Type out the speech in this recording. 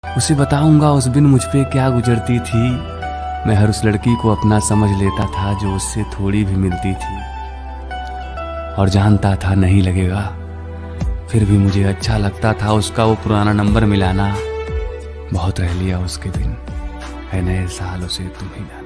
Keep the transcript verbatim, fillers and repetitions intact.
उसे बताऊंगा उस दिन मुझ पे क्या गुजरती थी। मैं हर उस लड़की को अपना समझ लेता था जो उससे थोड़ी भी मिलती थी, और जानता था नहीं लगेगा, फिर भी मुझे अच्छा लगता था उसका वो पुराना नंबर मिलाना। बहुत रह लिया उसके दिन, है नए साल उसे तुम ही ना।